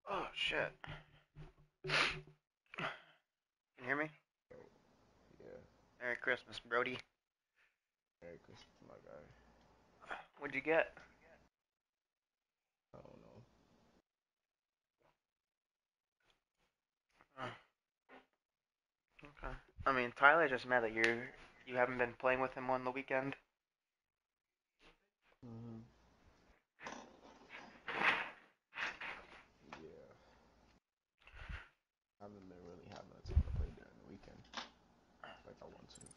Oh shit. Can you hear me? Yeah, Merry Christmas, Brody. Merry Christmas, my guy. What'd you get? I don't know. Oh, okay. I mean, Tyler just mad that you haven't been playing with him on the weekend. Hmm. Yeah, I haven't been really having a time to play during the weekend like I want to.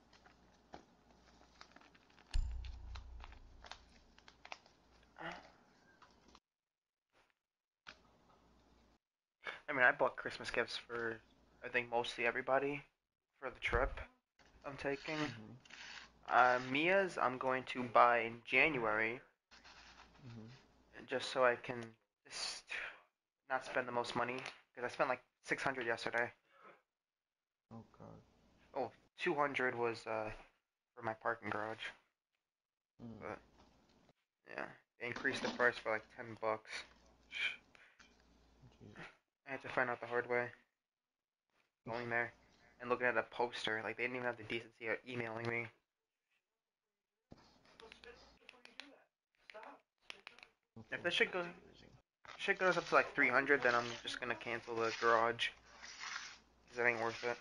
I mean, I bought Christmas gifts for I think mostly everybody for the trip I'm taking. Hmm. Mia's I'm going to buy in January Hmm. just so I can just not spend the most money because I spent like 600 yesterday. Oh God. Oh, 200 was for my parking garage. Mm. But yeah, they increased the price for like $10. Jeez. I had to find out the hard way. Going there and looking at a poster, like they didn't even have the decency of emailing me. If Okay. this That's crazy. shit goes up to like 300, then I'm just gonna cancel the garage because it ain't worth it.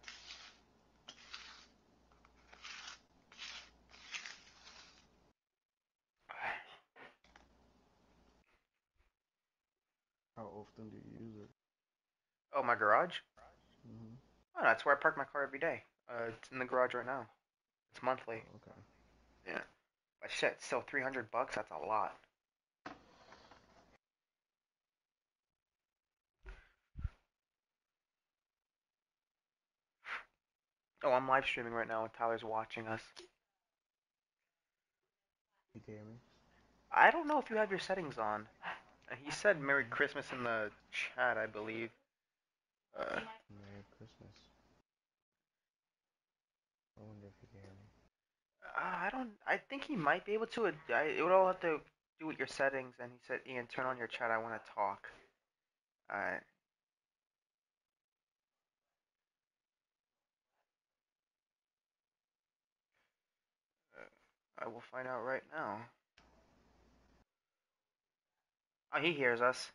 How often do you use it? Oh, my garage? Hmm. Oh, that's where I park my car every day. It's in the garage right now. It's monthly. Oh, okay. Yeah, but shit, still $300. That's a lot. Oh, I'm live streaming right now and Tyler's watching us. You can hear me? I don't know if you have your settings on. He said Merry Christmas in the chat, I believe. Uh, Merry Christmas. I wonder if you can hear me. I don't. I think he might be able to. It would all have to do with your settings. And he said, "Ian, turn on your chat. I want to talk." Alright. I will find out right now. Oh, he hears us.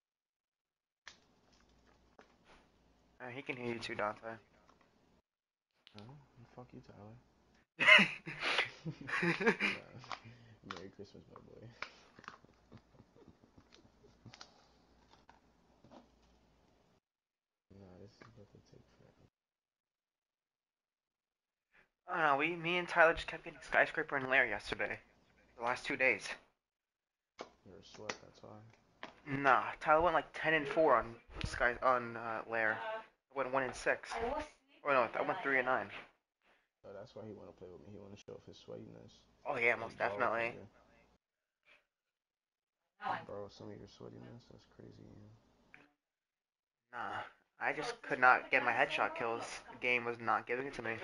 He can hear you too, Dante. Huh? Fuck you, Tyler. Nah. Merry Christmas, my boy. Nah, this is about to take forever. I don't know. Me and Tyler just kept getting skyscraper and lair yesterday. The last 2 days. You're a sweat, that's why. Nah, Tyler went like 10-4 on lair. I went 1-6. Or no, I went 3-9. So that's why he want to play with me. He want to show off his sweatiness. Oh yeah, Like, most bro, could definitely. you borrow some of your sweatiness? That's crazy. Man. Nah, I just could not get my headshot kills. The game was not giving it to me.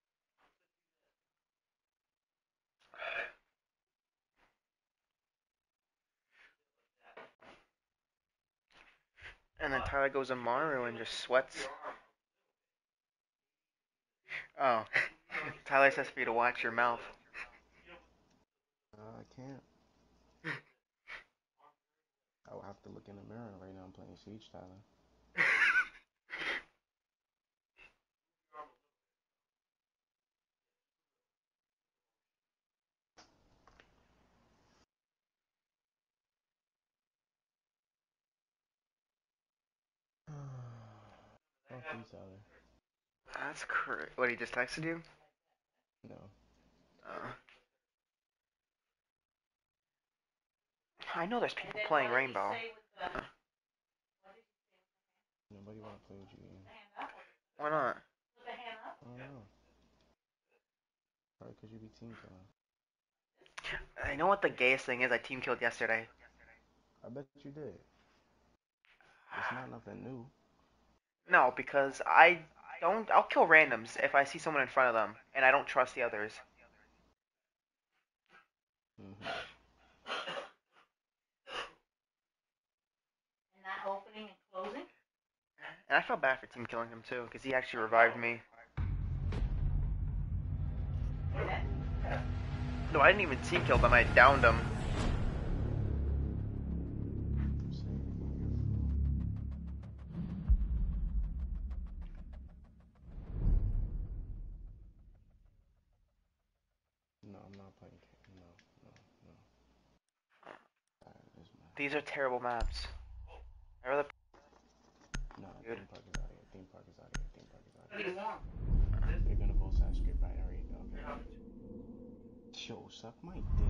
And then Tyler goes Amaru and just sweats. Oh, Tyler says for you to watch your mouth. I can't. I will have to look in the mirror right now. I'm playing Siege, Tyler. Fuck you, Tyler. That's crazy. What, he just texted you? No. Uh, I know there's people playing Rainbow. Nobody want to play with you, Ian. Why not? I don't know. Probably because you be team killing. I know what the gayest thing is. I team killed yesterday. I bet you did. It's not nothing new. No, because I don't. I'll kill randoms if I see someone in front of them and I don't trust the others. Hmm. And I felt bad for team killing him too, because he actually revived me. No, I didn't even team kill them, I downed him. No, I'm not playing. No. These are terrible maps. I rather. No, Dude. theme park is out of here. Theme park is out of here. Theme park is out of here. They're gonna vote that script binary. Okay. Yo, suck my dick.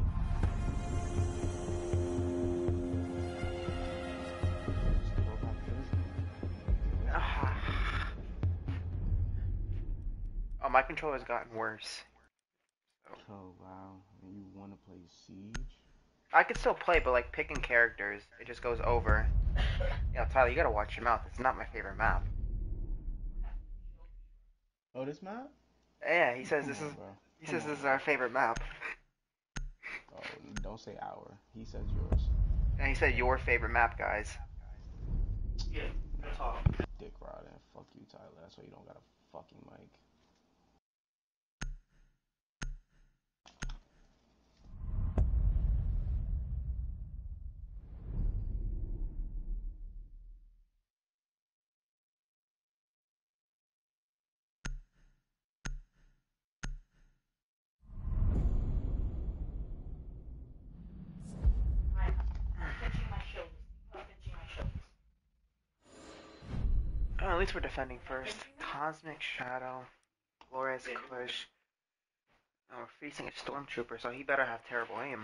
Oh, my controller's gotten worse. Oh wow, and you want to play Siege? I could still play, but like picking characters, it just goes over. Yeah, Tyler, you gotta watch your mouth. It's not my favorite map. Oh, this map? Yeah, he says Come this on, is. bro. He Come says on, this is bro. our favorite map. Oh, don't say our. He says yours. And he said your favorite map, guys. Yeah, that's all. Dick rod and fuck you, Tyler. That's why you don't got a fucking mic. Oh, at least we're defending first. Cosmic Shadow, Flores Kush. Oh, we're facing a stormtrooper, so he better have terrible aim.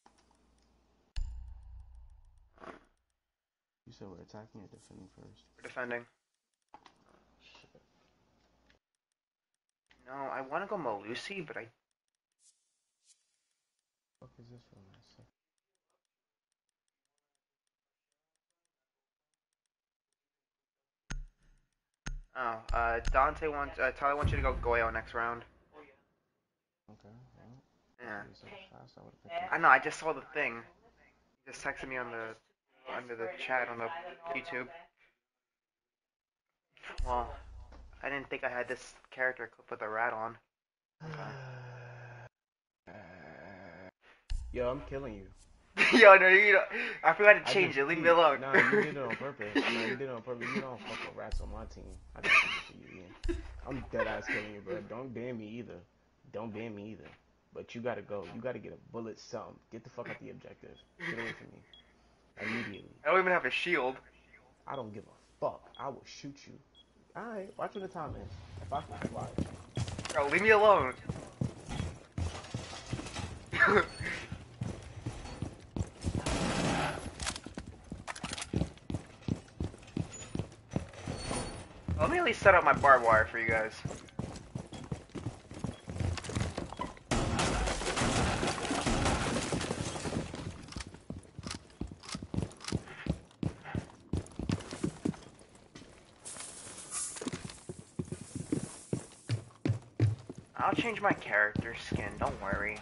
You said we're attacking or defending first? We're defending. Shit. No, I want to go Malusi, but I. What is this from? Oh, Dante wants. Tyler wants you to go Goyo next round. Okay, well. Yeah. So fast, I would've picked I know. I just saw the thing. He just texted me on the under the chat on the YouTube. Well, I didn't think I had this character clip with a rat on. Yo, I'm killing you. Yo, no, you don't. I forgot to change it. Leave me alone. Nah, you did it on purpose. Nah, you did it on purpose. You don't fuck with rats on my team. I got something for you, Ian. I'm dead ass killing you, bro. Don't ban me either. Don't ban me either. But you gotta go. You gotta get a bullet, something. Get the fuck out the objective. Get away from me. Immediately. I don't even have a shield. I don't give a fuck. I will shoot you. Alright, watch what the time is. If I can fly. Bro, leave me alone. Let me at least set up my barbed wire for you guys. I'll change my character skin, don't worry.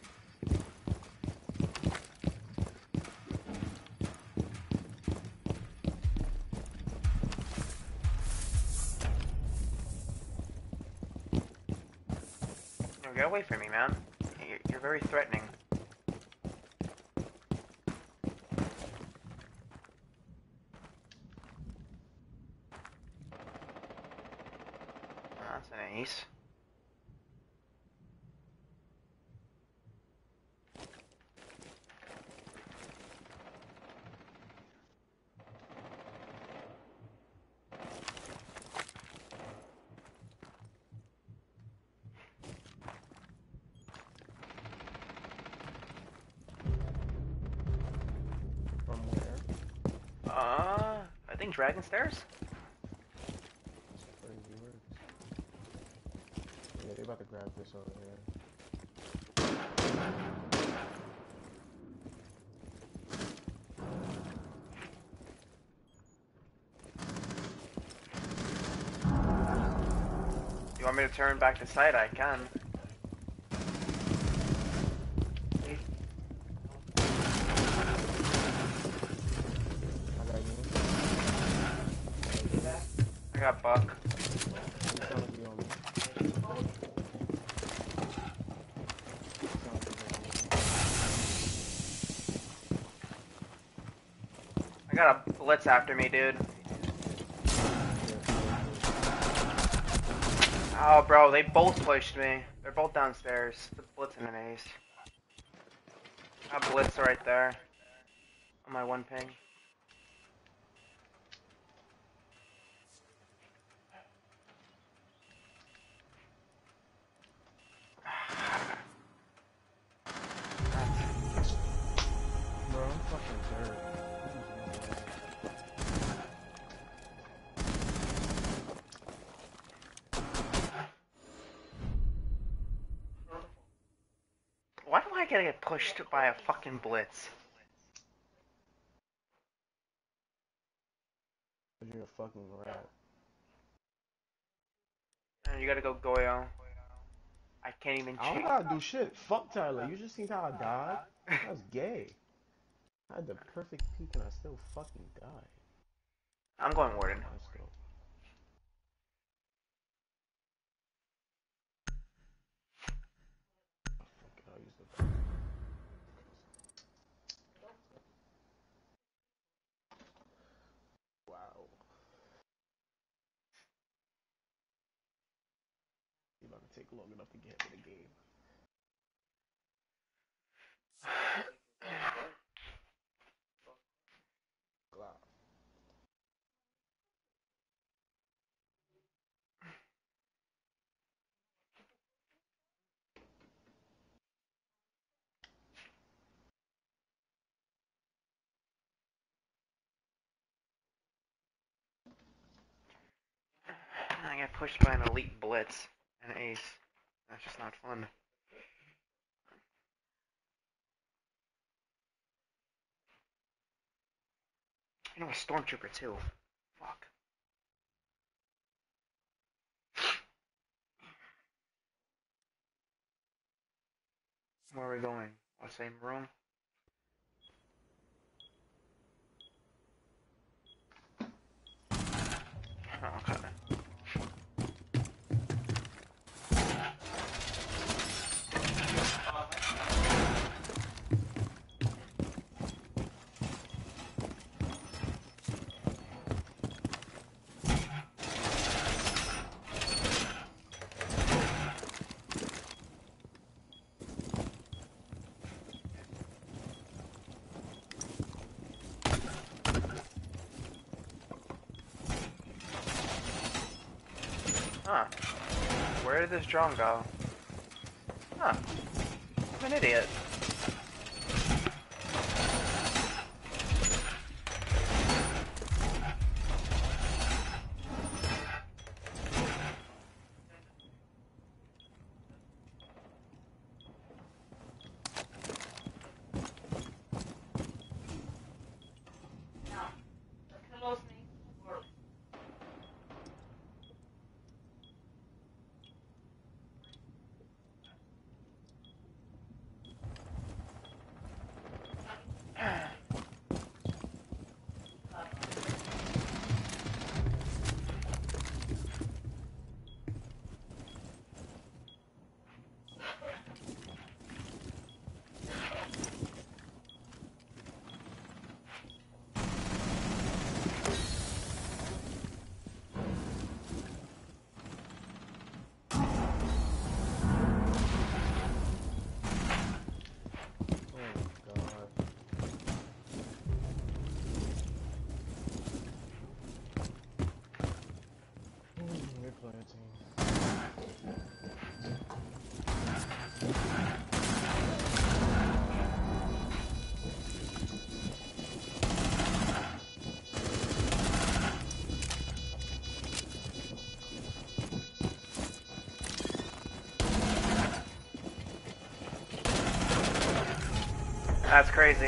No, get away from me, man. You're very threatening. Oh, that's an ace. From where? I think Dragon Stairs? That's crazy works. Yeah, they about to grab this over here. You want me to turn back to site? I can. I got you. got Buck. He's gonna be on me. I got a blitz after me, dude. Oh, bro, they both pushed me. They're both downstairs. The blitz and an ace. Got blitz right there. On my one ping. Bro, I'm fucking third. Why do I gotta get pushed by a fucking blitz? You're a fucking rat. And you gotta go Goyo. I can't even I don't cheat. gotta do shit. Fuck Tyler. You just seen how I died? That's gay. I had the perfect peak and I still fucking died. I'm going Warden. Let's go. Fuck it, I'll use the wow. You're about to take long enough to get into the game. Glock. I get pushed by an elite blitz. An ace. That's just not fun. You know, a stormtrooper too. Fuck. Where are we going? What, same room? Oh, okay. Huh. Where did this drone go? Huh. I'm an idiot. That's crazy.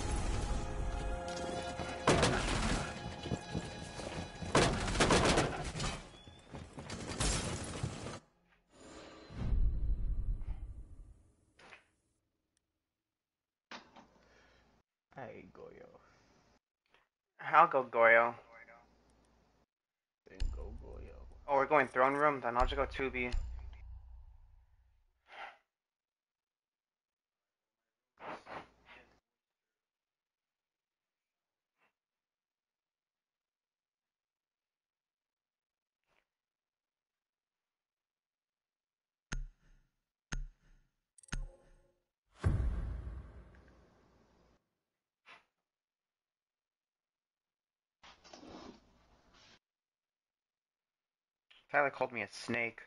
Hey, Goyo. I'll go Goyo. Then go Goyo. Oh, we're going throne room? Then I'll just go 2B. Tyler called me a snake.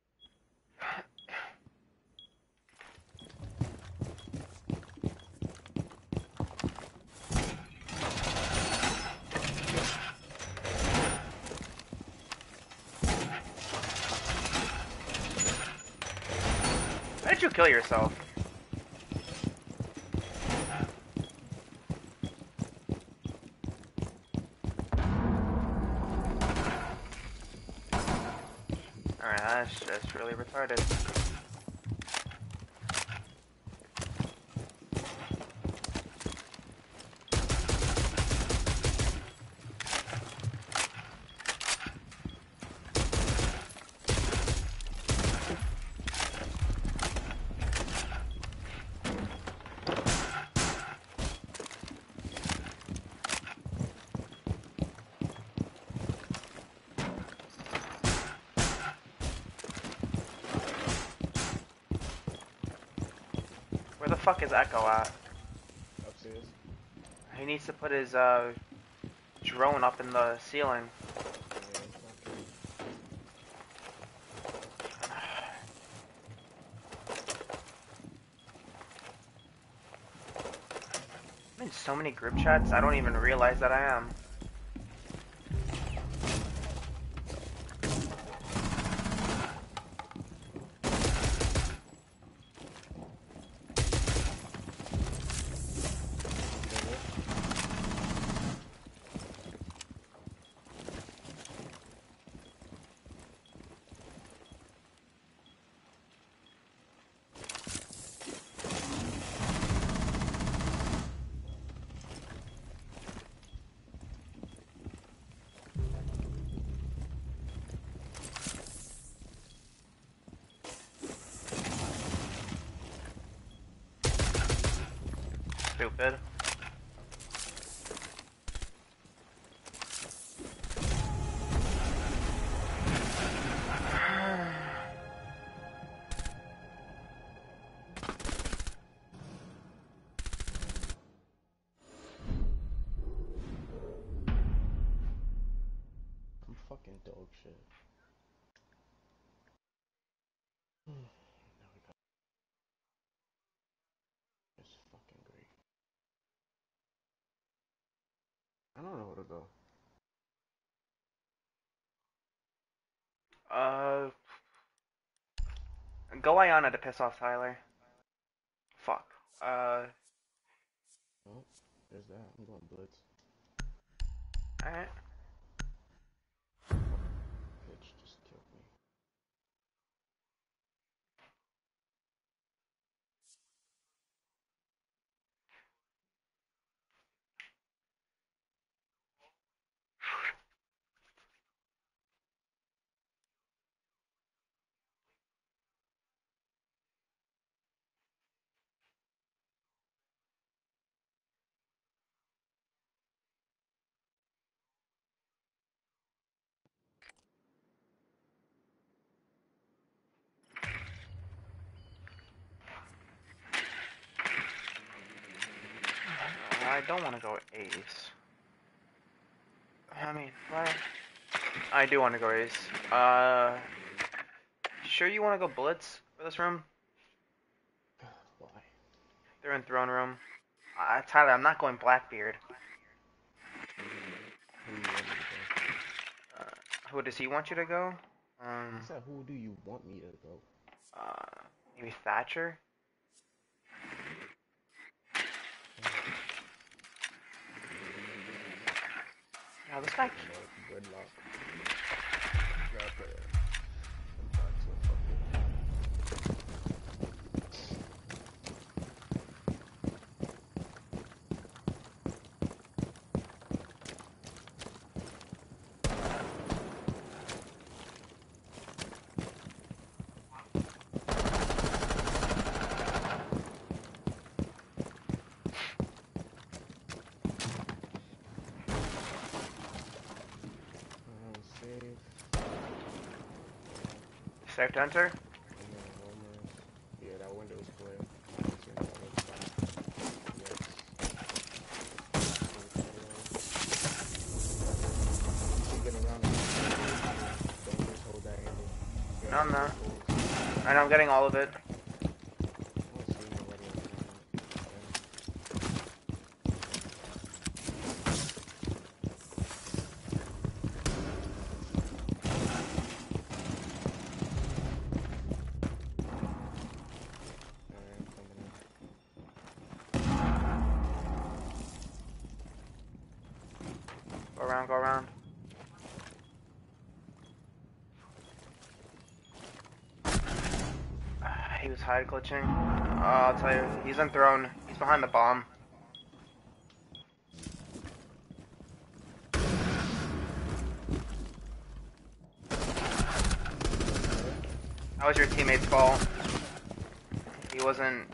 How did you kill yourself? Alright, that's just really retarded. Where the fuck is Echo at? Upstairs. He needs to put his drone up in the ceiling. I'm in so many group chats, I don't even realize that I am. Stupid. I'm fucking dog shit. Now we got this fucking great. I don't know where to go. Go Iana to piss off Tyler. Fuck. Oh, there's that. I'm going Blitz. Alright. Bitch just killed me. I don't want to go Ace. I mean, what? I do want to go Ace. Sure you want to go Blitz for this room? Why? They're in throne room. Tyler, I'm not going Blackbeard. Who do you want me to go? Who does he want you to go? I said, who do you want me to go? Maybe Thatcher? No, this guy. Good luck. Drop it. I'm back to a fucking. Safe to enter? Yeah, that window is clear. I don't see any other spot. Yes. You can get around the don't just hold that handle. No, I'm not. I know, I'm getting all of it. I don't see nobody else around. Okay. Alright, coming in. Go around, go around. He was hide glitching. I'll tell you, he's in throne. He's behind the bomb. That was your teammate's fault. He wasn't...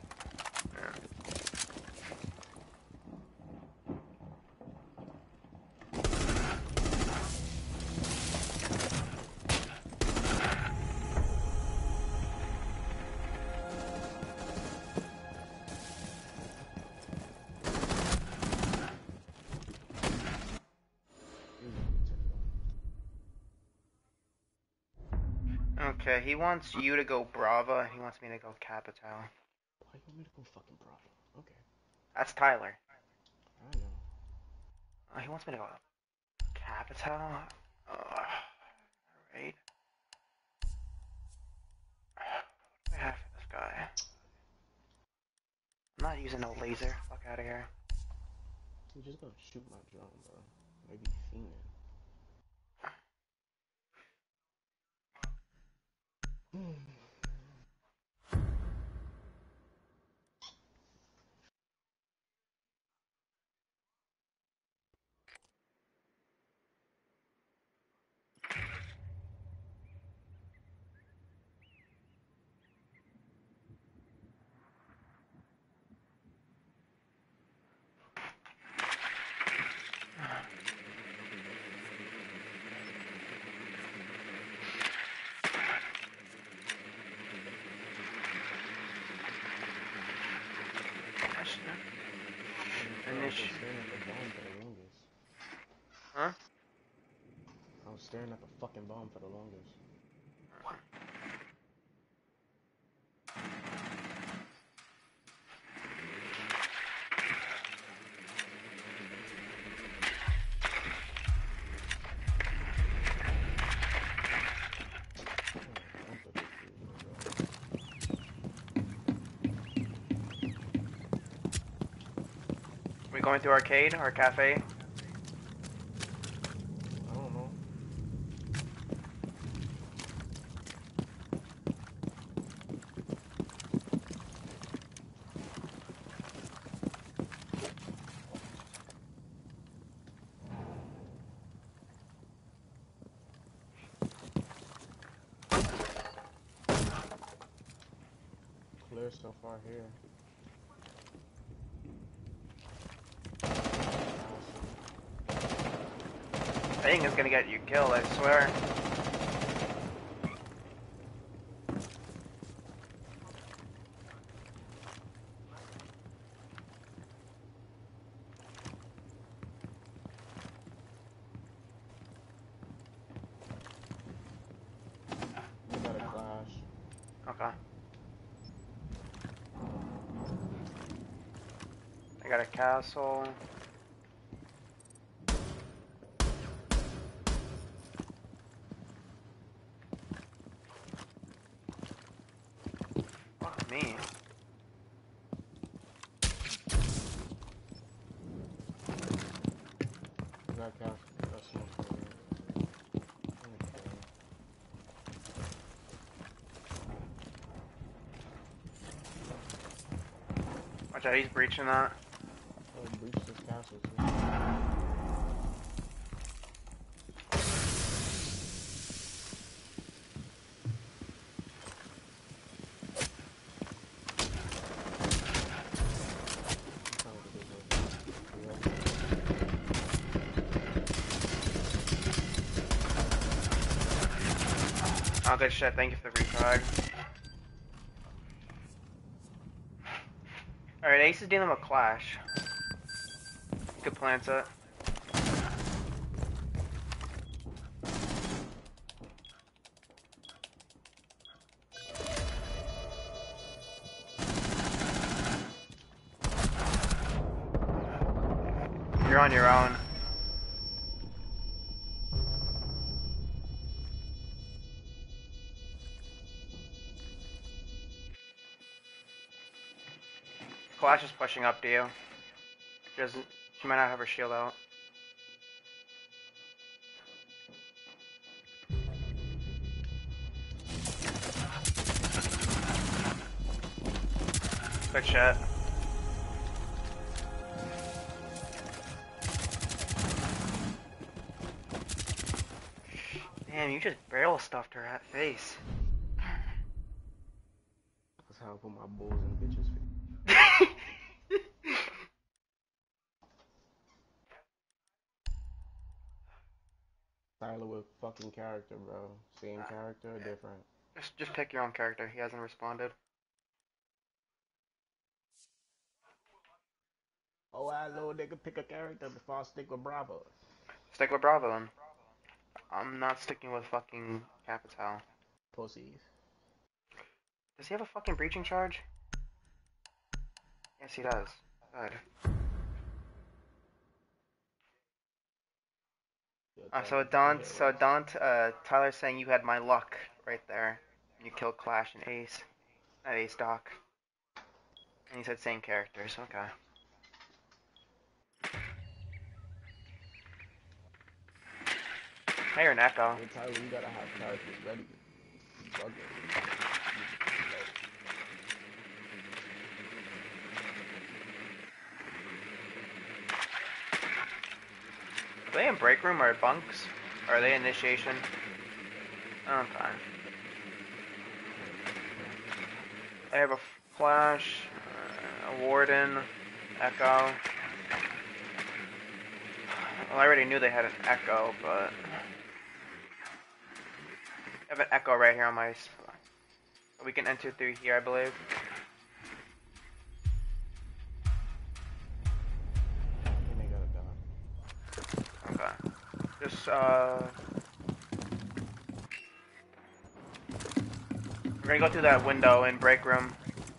Okay, he wants you to go Brava, and he wants me to go Capital. Why you want me to go fucking Bravo? Okay. That's Tyler. I know. Oh, he wants me to go Capital? Alright. What do I have for this guy? I'm not using no laser. Fuck out of here. You just gotta shoot my drone, bro. Maybe fiending. Huh? I was staring at the fucking bomb for the longest. We going through arcade or cafe? I don't know. Clear so far here. Thing is gonna get you killed, I swear. We got a clash. Okay. I got a castle. Fuck me. We got a castle. That's smoke over here. Okay. Watch out, he's breaching that. Oh, breach this castle too. Oh, good shit. Thank you for the refrag. Alright, Ace is dealing with Clash. Good plan set. You're on your own. Clash is pushing up to you. She might not have her shield out. Good shot. Damn, you just barrel stuffed her at face. That's how I put my bulls in bitches' face. Tyler with fucking character, bro. Same character or different? Just pick your own character. He hasn't responded. Oh, hello, nigga, pick a character before I stick with Bravo. Stick with Bravo then. I'm not sticking with fucking Capital. Pussies. Does he have a fucking breaching charge? Yes, he does. Good. Tyler's saying you had my luck right there. You killed Clash and Ace. Not Ace Doc. And he said same characters, okay. Hey, you're an Echo. Hey, Tyler, you gotta have characters ready. Are they in break room or bunks? Or are they initiation? Okay. I have a Flash, a Warden, Echo. Well, I already knew they had an Echo, but I have an Echo right here on my. We can enter through here, I believe. Okay. Just we're gonna go through that window in break room.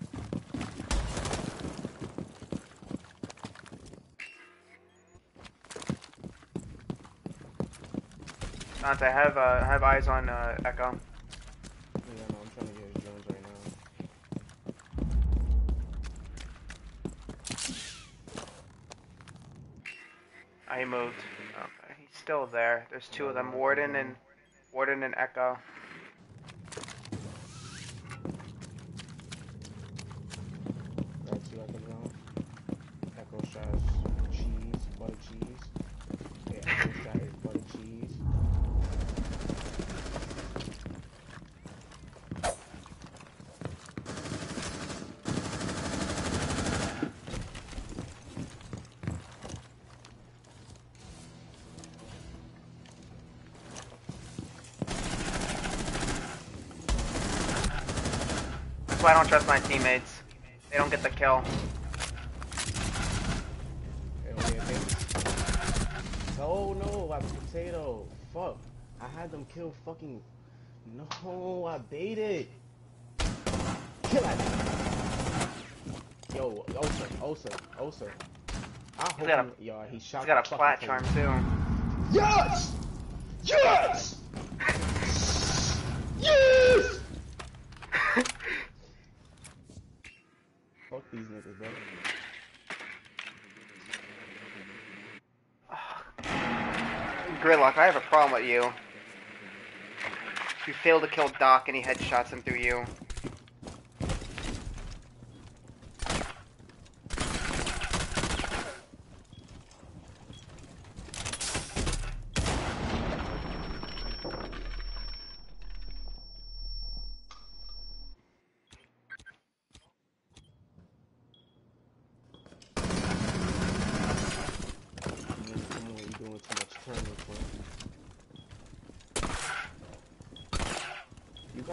Dante, I have eyes on Echo. Yeah, no, I'm trying to get his drones right now. He moved. Okay, he's still there. There's two of them, Warden and Echo. Got you like a drone. Echo shots, cheese, butter cheese. Yeah, Echo shot is butter cheese. That's why I don't trust my teammates. They don't get the kill. Oh no, I potato. Fuck. I had them kill fucking. No, I baited. Kill that. Yo, Osa. I hope he shot. He's got a plat charm too. Yes! Yes! Yes! Fuck these niggas, bro. Gridlock, I have a problem with you. You failed to kill Doc and he headshots him through you.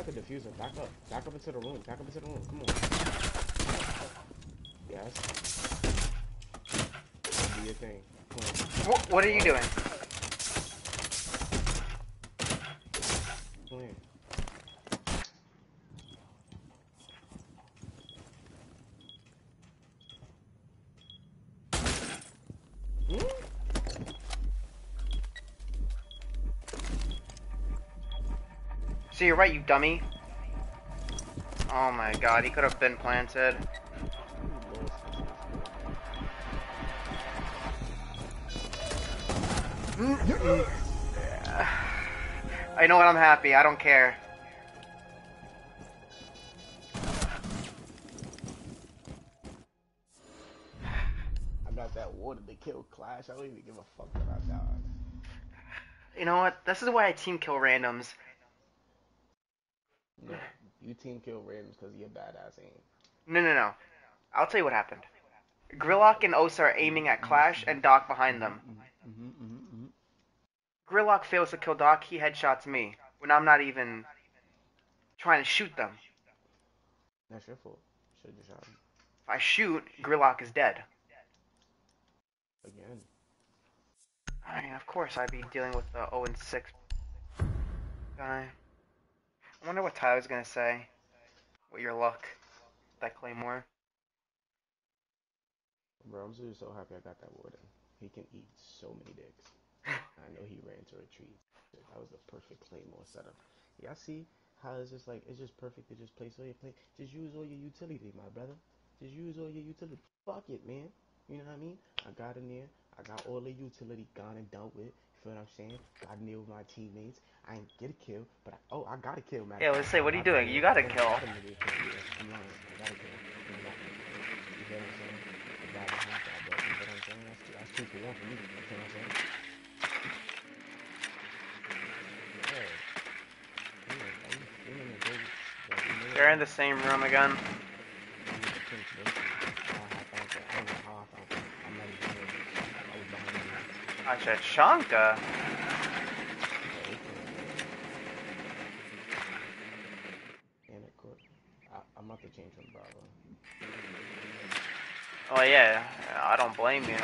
the diffuser. Back up. Back up into the room. Back up into the room. Come on. Yes. Do your thing. Come on. What are you doing? Come here. So you're right, you dummy. Oh my god, he could have been planted. I know what, I'm happy. I don't care. I got that water to kill Clash. I don't even give a fuck that I died. You know what? This is why I team kill randoms. No, you team kill randoms because of your badass aim. No. I'll tell you what happened. Grillock and Osa are aiming at Clash and Doc behind them. Grillock fails to kill Doc, he headshots me, when I'm not even trying to shoot them. That's your fault. Should've just shot him. If I shoot, Grillock is dead. Again. I mean, of course I'd be dealing with the 0-6 guy. I wonder what Tyler's gonna say. With your luck. That Claymore. Bro, I'm just so happy I got that warden. He can eat so many dicks. I know he ran to retreat. That was the perfect Claymore setup. Y'all see how it's just like, it's just perfect to just place all your play. Just use all your utility, my brother. Just use all your utility. Fuck it, man. You know what I mean? I got in there. I got all the utility gone and dealt with. You feel what I'm saying? Got in there with my teammates. I ain't get a kill, but I got a kill, man. Yeah, let's say, what are you doing? You got a kill. I got a kill. I'm lying. I got a kill. You feel what I'm saying? The guy behind that, but you feel what I'm saying? That's 2 for 1 for me. You feel what I'm saying? They're in the same room again. Achachanka? I'm about to change from Bravo. Oh yeah, I don't blame you.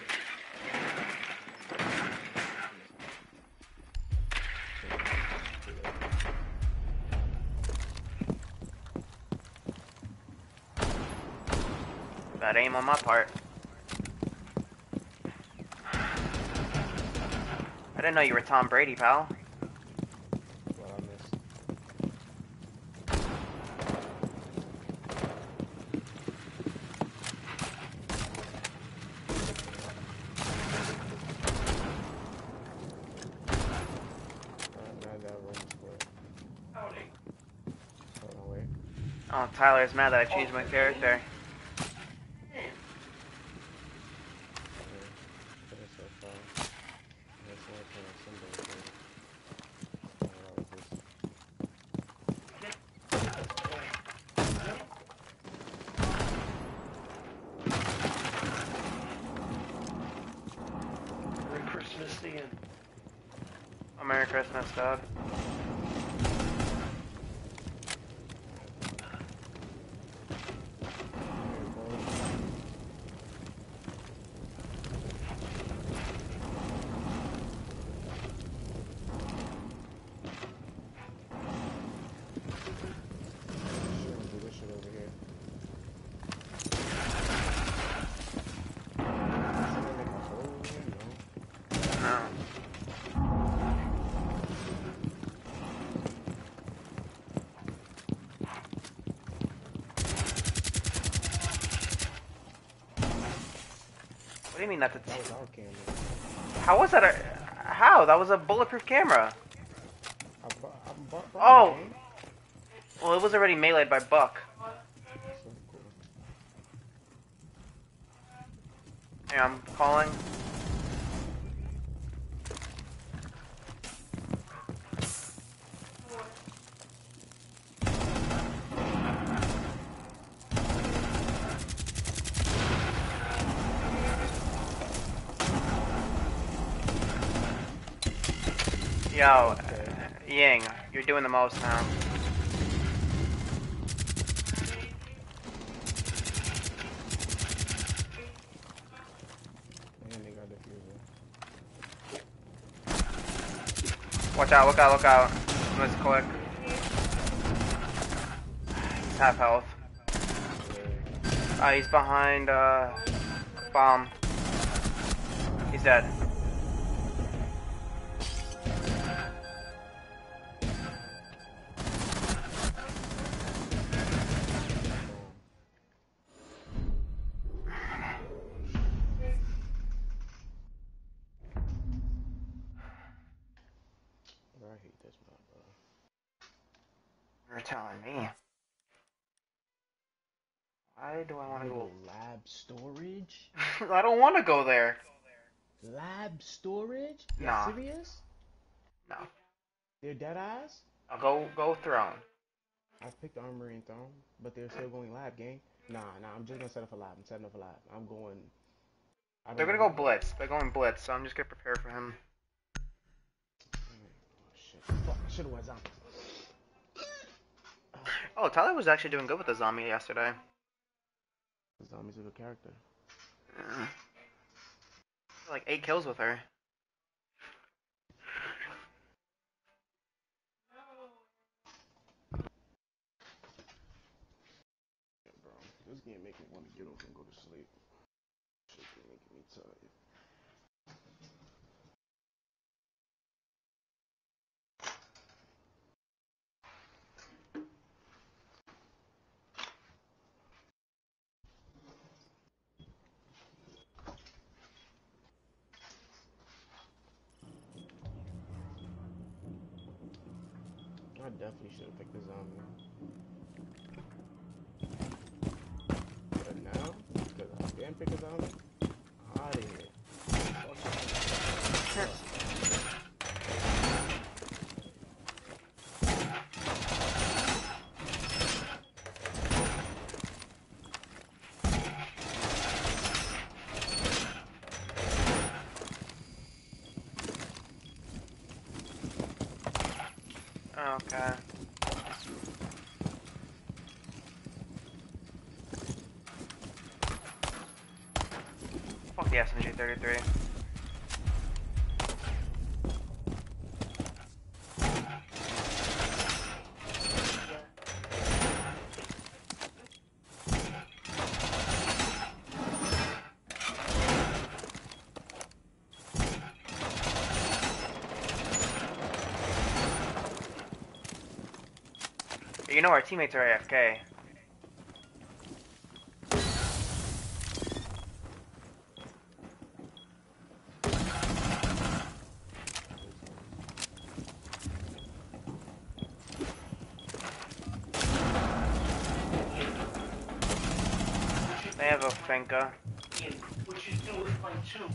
Bad aim on my part. I didn't know you were Tom Brady, pal. What I missed. Oh, Tyler's mad that I changed my character. Merry Christmas again. Oh, Merry Christmas, dog. What do you mean that's a That was our camera. How was that a... How? That was a bulletproof camera. I bought Oh! it, man. Well, it was already meleeed by Buck. So cool. Hey, I'm calling. Yo, Ying, you're doing the most now. Watch out, look out, look out. Misclick. He's half health. He's behind, bomb. He's dead. I hate this map, bro. You're telling me. Why do I want to go? Lab storage? I don't want to go there. Lab storage? You Nah. serious? No. They're dead eyes? I'll go throne. I picked Armory and Throne, but they're still going lab, gang. Nah, I'm just gonna set up a lab. I'm setting up a lab. I'm going. They're gonna go blitz. They're going blitz, so I'm just gonna prepare for him. Oh, shit. Fuck, I should've went zombie. Oh, Tyler was actually doing good with the zombie yesterday. The zombie's a good character. Yeah. Like 8 kills with her. Yeah, bro. This game make me want to get up and go to sleep. Shit be making me tired. I definitely should have picked the zombie. But now, because I didn't pick a zombie, I'm out of here. Okay. Fuck the SMG-33. You know our teammates are AFK. They have a Fenka. What you do with my tubes?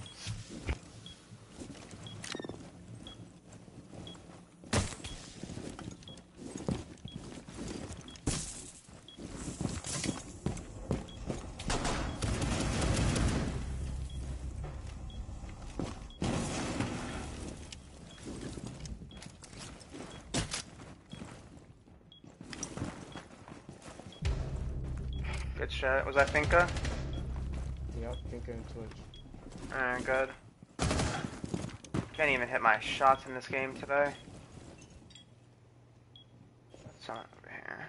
Good shot. Was that Finka? Yep, Finka and Twitch. Alright, good. Can't even hit my shots in this game today. What's on over here?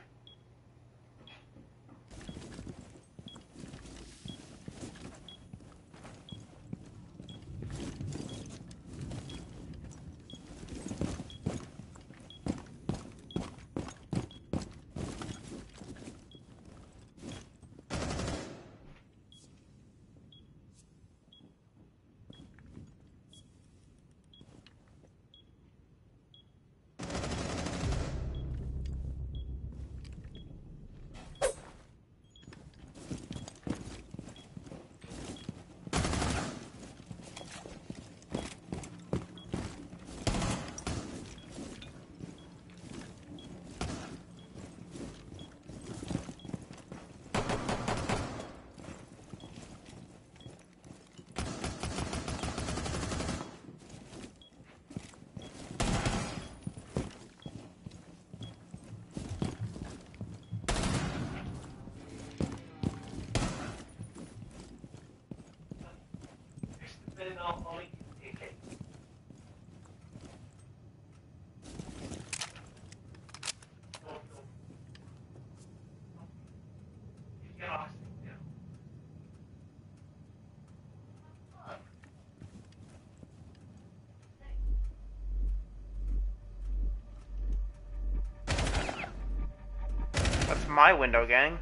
That's my window, gang.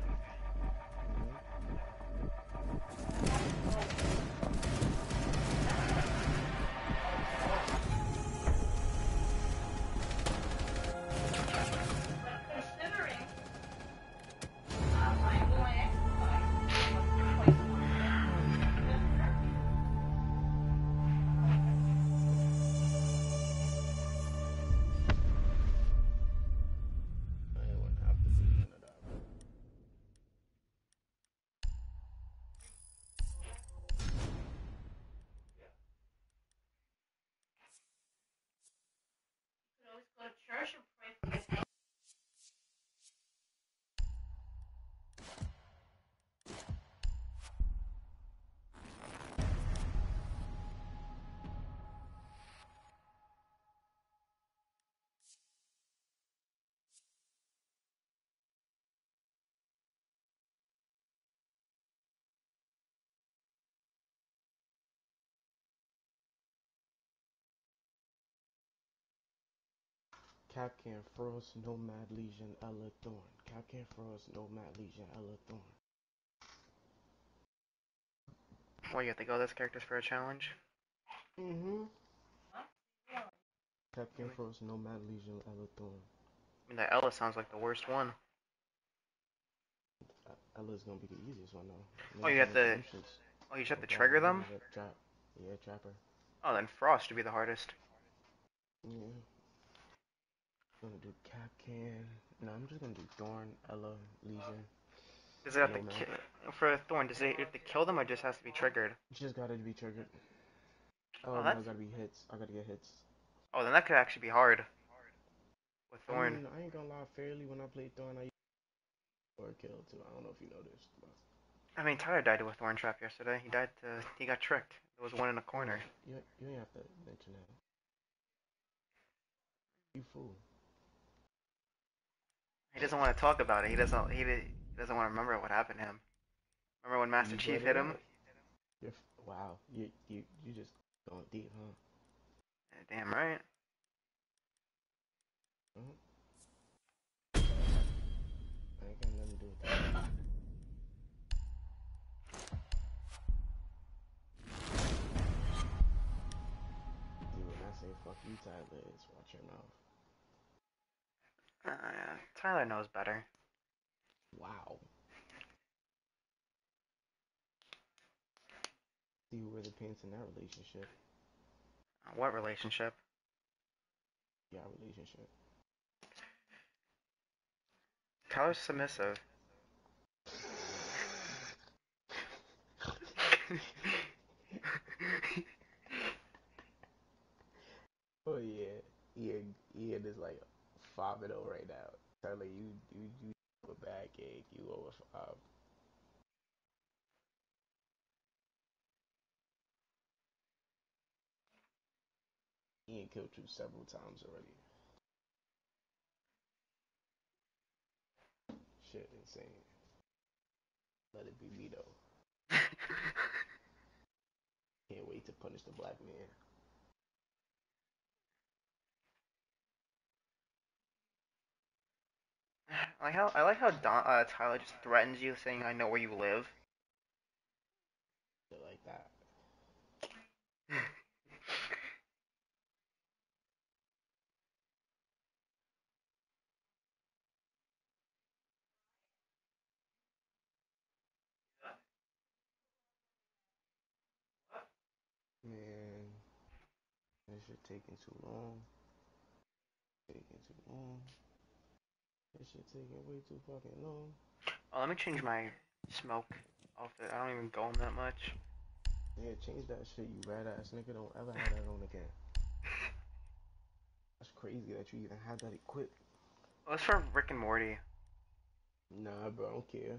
Capcan Frost, Nomad Legion, Ella Thorn. Capcan Frost, Nomad Legion, Ella Thorn. Well, you have to go those characters for a challenge. Capcan Frost, Nomad Legion, Ella Thorn. I mean, that Ella sounds like the worst one. Ella's gonna be the easiest one though. Oh, you have to. Oh, you just have to trigger them. Yeah, trapper. Oh, then Frost should be the hardest. Yeah. I'm gonna do Capcan. No, I'm just gonna do Thorn, Ella, Legion. Does it have to for Thorn? Does it have to kill them or just has to be triggered? Just gotta be triggered. Oh, Oh, no, that's. I gotta be hits. I gotta get hits. Oh, then that could actually be hard. With I Thorn. mean, I ain't gonna lie. Fairly, when I played Thorn, I used or kill too. I don't know if you noticed. But... I mean, Tyler died to a Thorn trap yesterday. He died to. He got tricked. There was one in a corner. You ain't have to mention that. You fool. He doesn't want to talk about it. He doesn't. He doesn't want to remember what happened to him. Remember when Master Chief hit him? Wow. You just going deep, huh? Yeah, damn right. I ain't got nothing to do with that. See, when I say fuck you, Tyler, it's watch your mouth. Yeah, Tyler knows better. Wow. See who wear the pants in that relationship. What relationship? Yeah, relationship. Tyler's submissive. Oh yeah, he is like 5-0 right now. Tyler, you a bad cake. You over 5. He ain't killed you several times already. Shit, insane. Let it be me though. Can't wait to punish the black man. I like how Tyler just threatens you, saying, "I know where you live." Shit like that. Man, this shit taking too long. Taking too long. This shit taking way too fucking long. Oh, let me change my smoke outfit. I don't even go in that much. Yeah, change that shit, you rat ass nigga. Don't ever have that on again. That's crazy that you even have that equipped. Well, it's for Rick and Morty. Nah, bro, I don't care.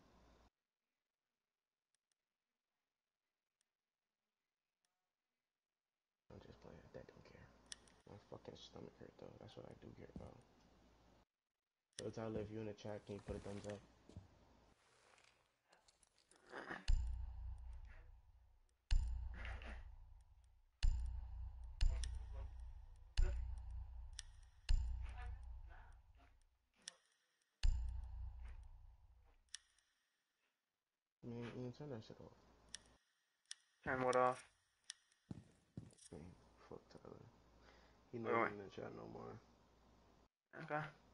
I'm just playing. That don't care. My fucking stomach hurt though. That's what I do care about. So Tyler, if you in the chat, can you put a thumbs up? Man, Ian, turn that shit off. Turn what off? Man, fuck Tyler. He not Wait, even wait. in the chat no more. Okay.